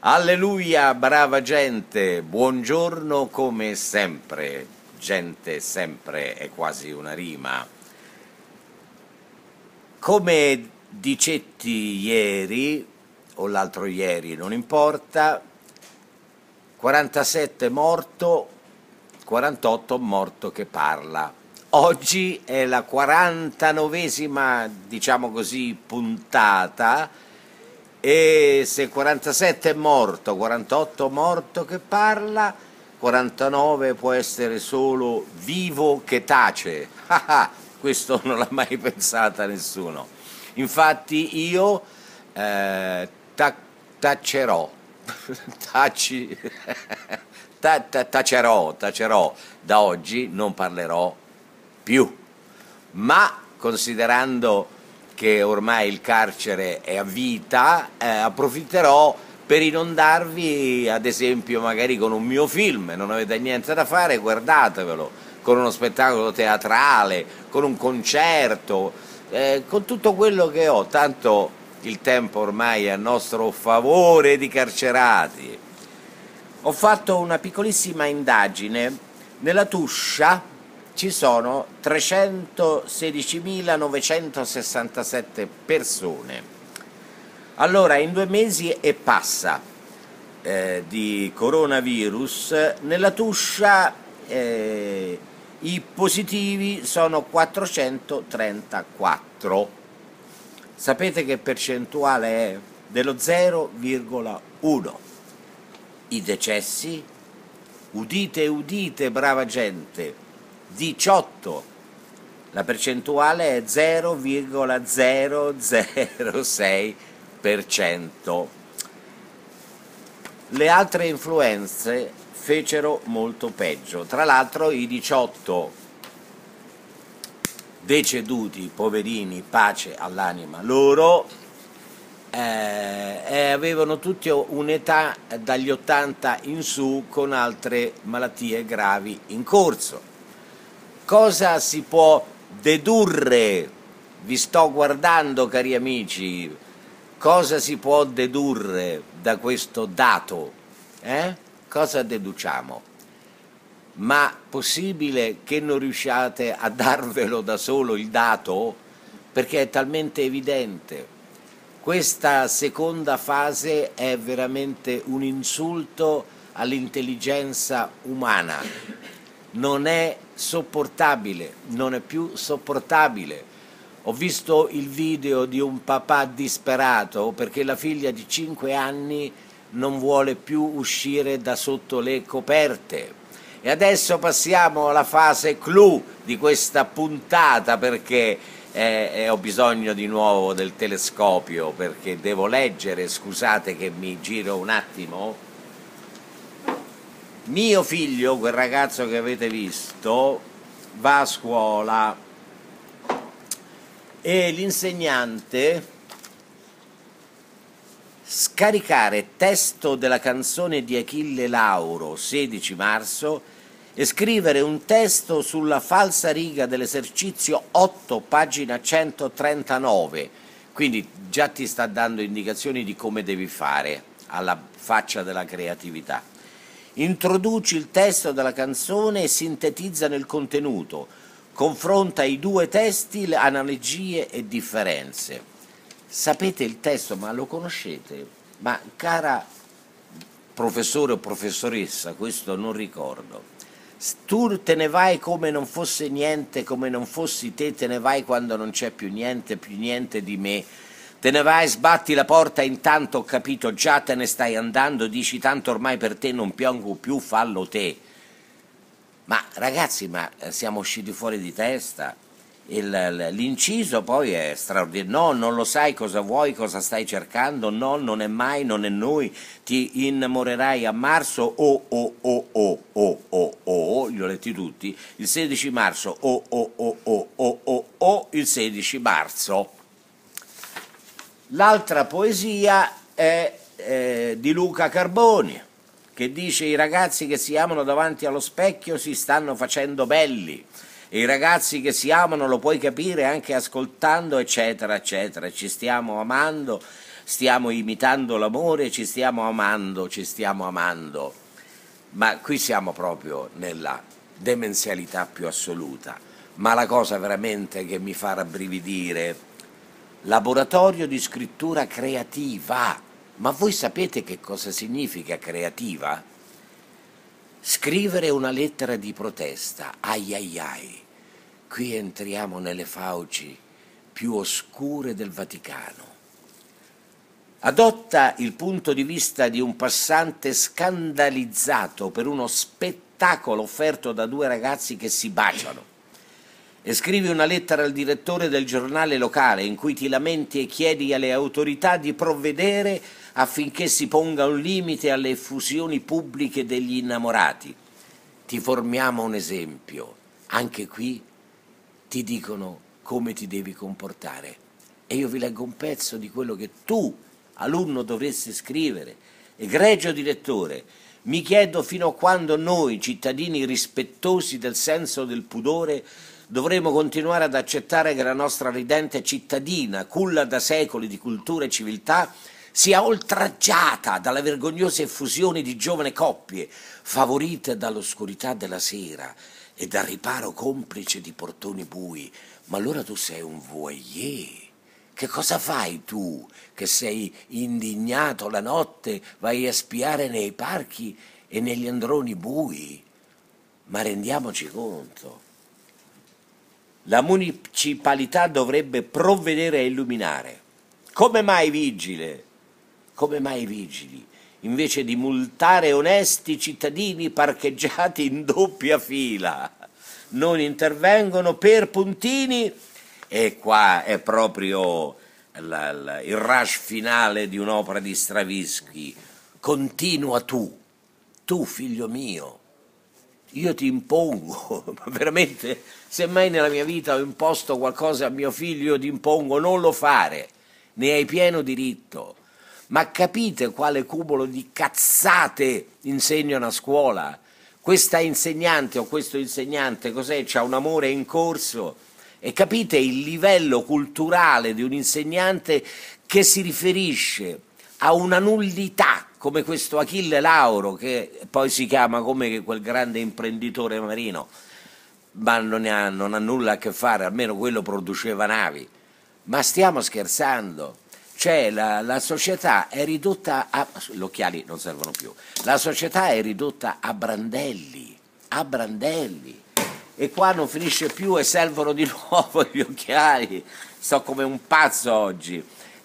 Alleluia, brava gente, buongiorno come sempre. Gente sempre è quasi una rima. Come dicetti ieri, o l'altro ieri, non importa, 47 morto, 48 morto che parla. Oggi è la 49esima, diciamo così, puntata, e se 47 è morto, 48 morto che parla, 49 può essere solo vivo che tace. Questo non l'ha mai pensata nessuno. Infatti io tacerò, tacerò, da oggi non parlerò più, ma considerando che ormai il carcere è a vita, approfitterò per inondarvi, ad esempio, magari con un mio film. Non avete niente da fare, guardatevelo, con uno spettacolo teatrale, con un concerto, con tutto quello che ho, tanto il tempo ormai è a nostro favore di carcerati. Ho fatto una piccolissima indagine. Nella Tuscia ci sono 316.967 persone. Allora, in 2 mesi e passa di coronavirus, nella Tuscia i positivi sono 434. Sapete che percentuale è? Dello 0,1. I decessi? Udite, udite, brava gente, 18, la percentuale è 0,006%. Le altre influenze fecero molto peggio. Tra l'altro i 18 deceduti, poverini, pace all'anima loro, avevano tutti un'età dagli 80 in su con altre malattie gravi in corso. Cosa si può dedurre? Vi sto guardando, cari amici. Cosa si può dedurre da questo dato? Cosa deduciamo? Ma possibile che non riusciate a darvelo da solo il dato? Perché è talmente evidente. Questa seconda fase è veramente un insulto all'intelligenza umana. Non è sopportabile, non è più sopportabile. Ho visto il video di un papà disperato perché la figlia di 5 anni non vuole più uscire da sotto le coperte. E adesso passiamo alla fase clou di questa puntata, perché ho bisogno di nuovo del telescopio, perché devo leggere, scusate che mi giro un attimo. Mio figlio, quel ragazzo che avete visto, va a scuola e l'insegnante scaricare testo della canzone di Achille Lauro, 16 marzo, e scrivere un testo sulla falsariga dell'esercizio 8, pagina 139, quindi già ti sta dando indicazioni di come devi fare, alla faccia della creatività. Introduci il testo della canzone e sintetizza nel contenuto, confronta i 2 testi, analogie e differenze. Sapete il testo, ma lo conoscete? Ma cara professore o professoressa, questo non ricordo. Tu te ne vai come non fosse niente, come non fossi te, te ne vai quando non c'è più niente di me. Te ne vai, sbatti la porta, intanto ho capito, già te ne stai andando, dici tanto ormai per te non piango più, fallo te. Ma ragazzi, ma siamo usciti fuori di testa. L'inciso poi è straordinario. No, non lo sai cosa vuoi, cosa stai cercando, no, non è mai, non è noi, ti innamorerai a marzo, li ho letti tutti, il 16 marzo, il 16 marzo. L'altra poesia è di Luca Carboni, che dice: i ragazzi che si amano davanti allo specchio si stanno facendo belli, e i ragazzi che si amano lo puoi capire anche ascoltando, eccetera, eccetera, ci stiamo amando stiamo imitando l'amore, ci stiamo amando, ci stiamo amando. Ma qui siamo proprio nella demenzialità più assoluta. Ma la cosa veramente che mi fa rabbrividire, laboratorio di scrittura creativa. Ma voi sapete che cosa significa creativa? Scrivere una lettera di protesta, ai ai ai. Qui entriamo nelle fauci più oscure del Vaticano. Adotta il punto di vista di un passante scandalizzato per uno spettacolo offerto da due ragazzi che si baciano. E scrivi una lettera al direttore del giornale locale in cui ti lamenti e chiedi alle autorità di provvedere affinché si ponga un limite alle effusioni pubbliche degli innamorati. Ti formiamo un esempio. Anche qui ti dicono come ti devi comportare. E io vi leggo un pezzo di quello che tu, alunno, dovresti scrivere. Egregio direttore, mi chiedo fino a quando noi, cittadini rispettosi del senso del pudore, dovremo continuare ad accettare che la nostra ridente cittadina, culla da secoli di cultura e civiltà, sia oltraggiata dalle vergognose effusioni di giovani coppie, favorite dall'oscurità della sera e dal riparo complice di portoni bui. Ma allora tu sei un voyeur. Che cosa fai tu, che sei indignato la notte, vai a spiare nei parchi e negli androni bui? Ma rendiamoci conto. La municipalità dovrebbe provvedere a illuminare. Come mai vigile? Come mai vigili? Invece di multare onesti cittadini parcheggiati in doppia fila. Non intervengono per puntini e qua è proprio il rush finale di un'opera di Stravinsky. Continua tu figlio mio. Io ti impongo, veramente, se mai nella mia vita ho imposto qualcosa a mio figlio, io ti impongo non lo fare, ne hai pieno diritto. Ma capite quale cumulo di cazzate insegnano a scuola? Questa insegnante o questo insegnante, cos'è? C'ha un amore in corso? E capite il livello culturale di un insegnante che si riferisce a una nullità, come questo Achille Lauro, che poi si chiama come quel grande imprenditore marino, ma non ha nulla a che fare, almeno quello produceva navi. Ma stiamo scherzando? Cioè la società è ridotta a... gli occhiali non servono più. La società è ridotta a brandelli, a brandelli. E qua non finisce più e servono di nuovo gli occhiali. Sto come un pazzo oggi.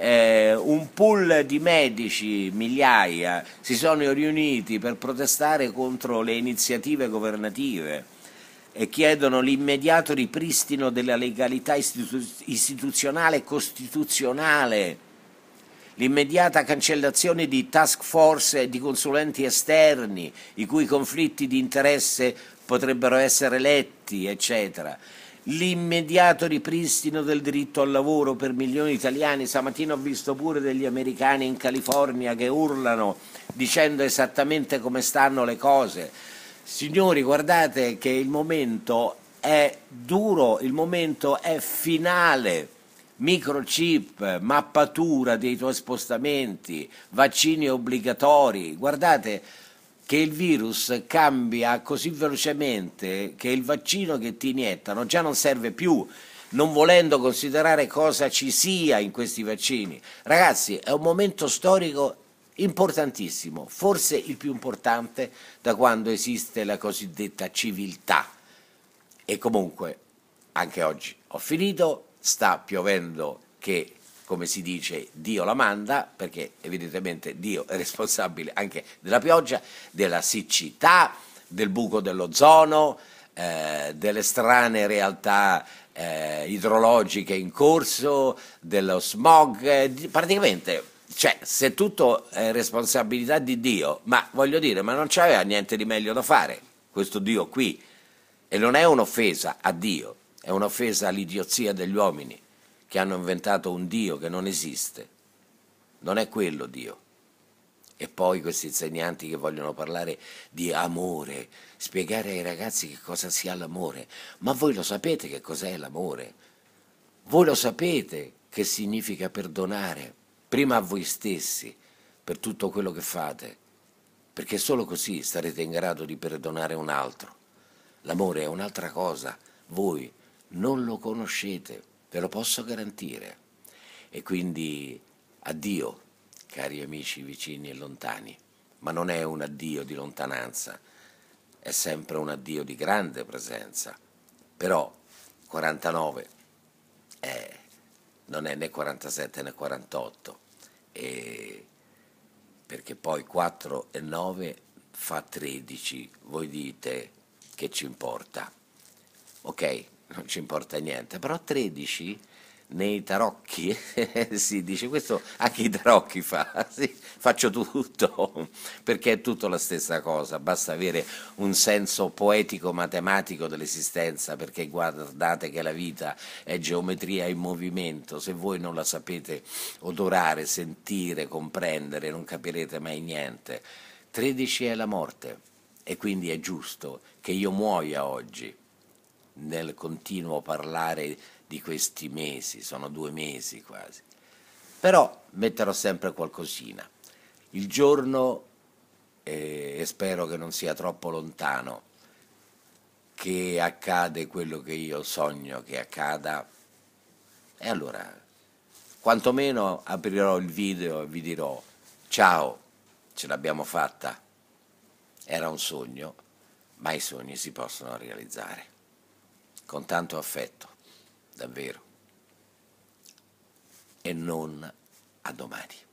Un pool di medici, migliaia, si sono riuniti per protestare contro le iniziative governative e chiedono l'immediato ripristino della legalità istituzionale e costituzionale, l'immediata cancellazione di task force e di consulenti esterni, i cui conflitti di interesse potrebbero essere letti, eccetera. L'immediato ripristino del diritto al lavoro per milioni di italiani. Stamattina ho visto pure degli americani in California che urlano dicendo esattamente come stanno le cose. Signori, guardate che il momento è duro, il momento è finale. Microchip, mappatura dei tuoi spostamenti, vaccini obbligatori. Guardate che il virus cambia così velocemente che il vaccino che ti iniettano già non serve più, non volendo considerare cosa ci sia in questi vaccini. Ragazzi, è un momento storico importantissimo, forse il più importante da quando esiste la cosiddetta civiltà. E comunque, anche oggi ho finito, sta piovendo che, come si dice, Dio la manda, perché evidentemente Dio è responsabile anche della pioggia, della siccità, del buco dell'ozono, delle strane realtà idrologiche in corso, dello smog, praticamente, cioè, se tutto è responsabilità di Dio, ma voglio dire, ma non c'aveva niente di meglio da fare, questo Dio qui, e non è un'offesa a Dio, è un'offesa all'idiozia degli uomini, che hanno inventato un Dio che non esiste, non è quello Dio. E poi questi insegnanti che vogliono parlare di amore, spiegare ai ragazzi che cosa sia l'amore. Ma voi lo sapete che cos'è l'amore? Voi lo sapete che significa perdonare? prima a voi stessi per tutto quello che fate, perché solo così sarete in grado di perdonare un altro. L'amore è un'altra cosa, voi non lo conoscete, ve lo posso garantire. E quindi addio, cari amici vicini e lontani, ma non è un addio di lontananza, è sempre un addio di grande presenza. Però 49 non è né 47 né 48, perché poi 4 e 9 fa 13, voi dite che ci importa. Ok, non ci importa niente, però 13 nei tarocchi si dice questo anche i tarocchi fa, sì, faccio tutto, perché è tutto la stessa cosa, basta avere un senso poetico-matematico dell'esistenza, perché guardate che la vita è geometria in movimento, se voi non la sapete odorare, sentire, comprendere, non capirete mai niente. 13 è la morte e quindi è giusto che io muoia oggi nel continuo parlare di questi mesi, sono 2 mesi quasi. Però metterò sempre qualcosina. Il giorno, e spero che non sia troppo lontano, che accade quello che io sogno che accada, e allora quantomeno aprirò il video e vi dirò ciao, ce l'abbiamo fatta. Era un sogno, ma i sogni si possono realizzare. Con tanto affetto, davvero. E non a domani.